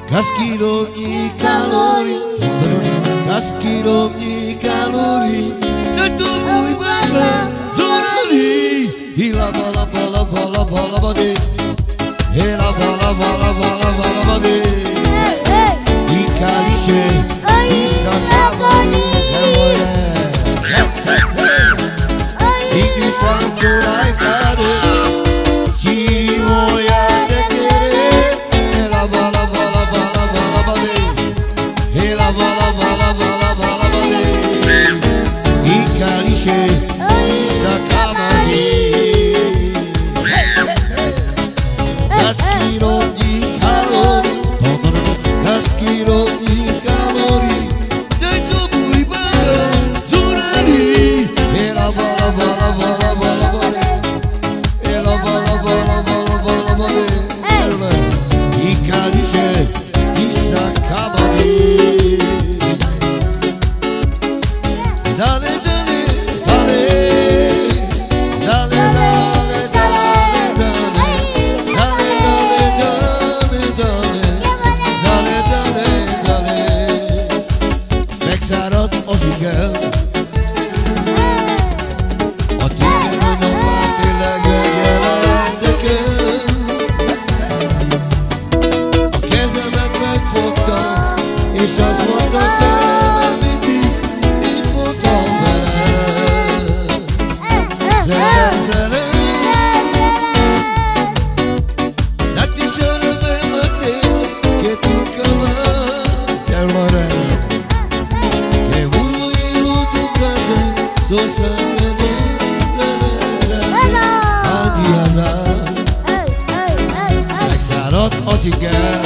Gaskirovní kalorii, gaskirovní kalorii, tento můj baba zoraví. Hila bala bala bala bala bady, hila bala bala bala bala bady. I kališe, i sakavali, hemoje. Sikli sam tu rajkade, čiri moja tekere. Hila bala bala bala bala bady, hila bala bala bala bala bady. I kališe, i sakavali. Gaskirovní kalorii, gaskirovní kalorii, tento můj baba zoraví. Hela bala bala bala bala bala, hela bala bala bala bala bala. I kališe, i sakavali. Dale, dale, dale, dale, dale, dale, dale. Megszáradt az igen, a téged már tényleg megjelentek el. A kezemet megfogta, és azt mondta, szerelmem mindig, így voltam vele. Szerelem, szerelem, datti szerelmem a tényleg, che tu chiamai, che allora che volevo toccare, so sempre addiana. Megszáradt az igen,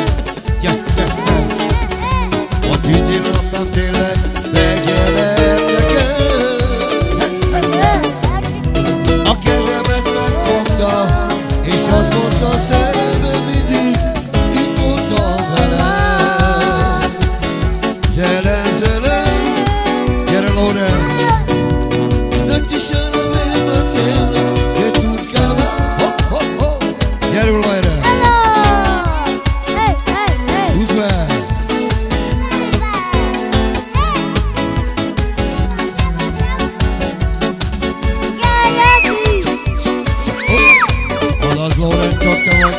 a tűntilapban tényleg megjelentek el. A kezemet megfogta, és azt mondta, szerelmem mindig, így voltam vele. Zelen, zelen, gyere Lorel! Datti szerelmem tényleg, che tudkám, ho, ho, ho! Gyere Lorel! Húzd meg! Az Lorel, csak te vagy!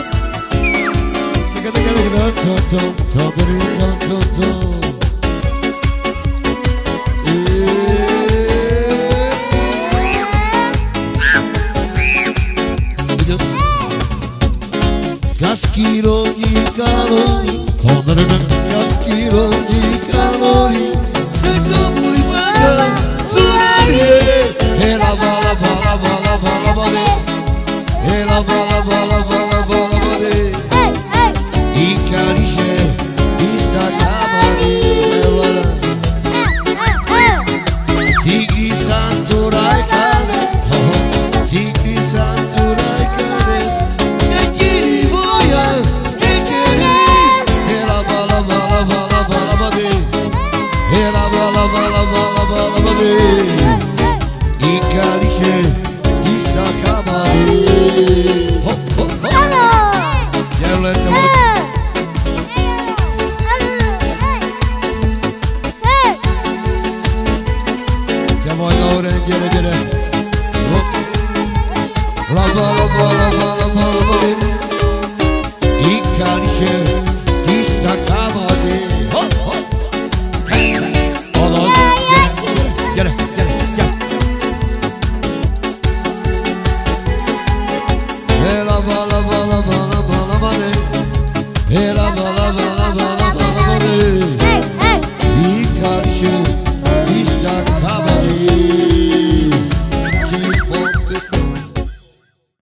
Gaskirovní kalorii, gaskirovní kalorii, tento můj baba zoraví. Hela bala bala bala bala bady, hela bala bala bala bala bady. I kališe, i sakavali, Sigli sam tu rajkade, sigli sam tu rajkades, ne čiri moja, ne keriš. Hela bala bala bala bala bady, hela bala bala bala bala bady. I kališe, i sakavali. Ho, ho, ho. Dělej to moc. Gyere, gyere! La bala bala bala bala bala. I kališe, i sakavali. Ho, ho! Ola, gyere, gyere, gyere, gyere! Hela bala bala bala bala bala. Hela bala bala bala bala bala. I kališe,